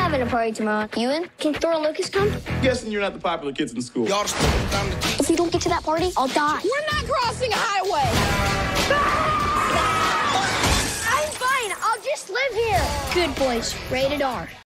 having a party tomorrow. You in? Can Thor and Lucas come? Guessing you're not the popular kids in school. If we don't get to that party, I'll die. We're not crossing a highway. I'm fine. I'll just live here. Good boys. Rated R.